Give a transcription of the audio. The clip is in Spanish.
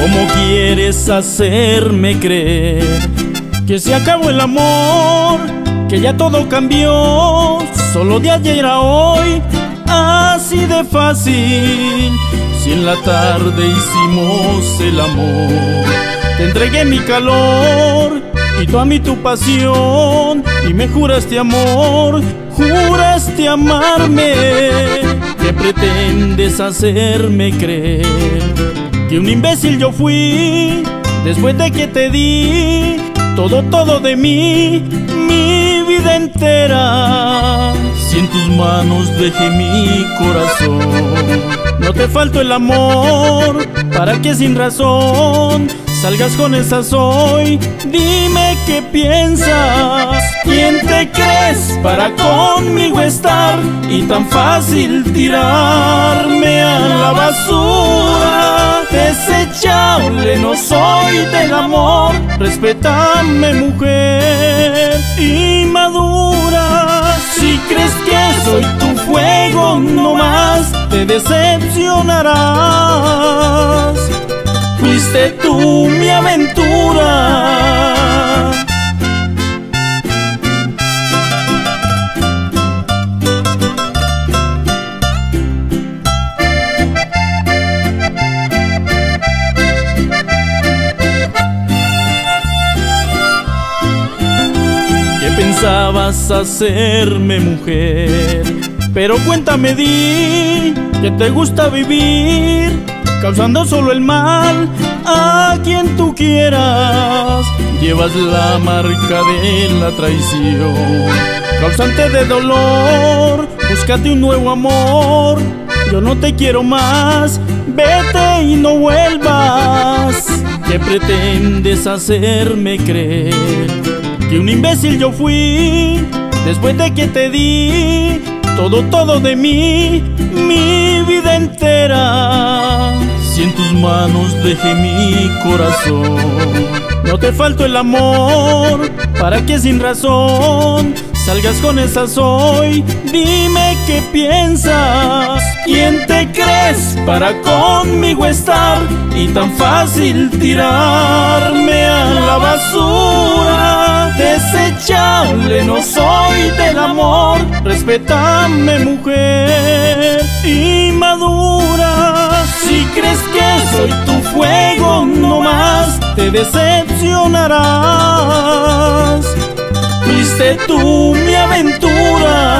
¿Cómo quieres hacerme creer que se acabó el amor, que ya todo cambió, solo de ayer a hoy, así de fácil? Si en la tarde hicimos el amor, te entregué mi calor y tú a mí tu pasión, y me juraste amor, juraste amarme. ¿Qué pretendes hacerme creer? Que un imbécil yo fui, después de que te di todo de mí, mi vida entera. Si en tus manos dejé mi corazón, no te faltó el amor, para que sin razón salgas con esa soy. Dime qué piensas, ¿quién te crees para conmigo estar y tan fácil tirarme a la basura? Desechable no soy del amor, respétame mujer inmadura. Si crees que soy tu fuego no más, te decepcionarás. Fuiste tú mi aventura. ¿Qué pensabas hacerme mujer? Pero cuéntame, di que te gusta vivir causando solo el mal a quien tú quieras. Llevas la marca de la traición, causante de dolor. Búscate un nuevo amor, yo no te quiero más, vete y no vuelvas. ¿Qué pretendes hacerme creer? Que un imbécil yo fui, después de que te di todo de mí, mi vida entera. Si en tus manos dejé mi corazón, no te faltó el amor, para que sin razón salgas con esa soy. Dime qué piensas, ¿quién te crees para conmigo estar y tan fácil tirarme a la basura? Desechable no soy del amor, respétame mujer inmadura. Si crees que soy tu fuego no más, te decepcionarás. Fuiste tú mi aventura.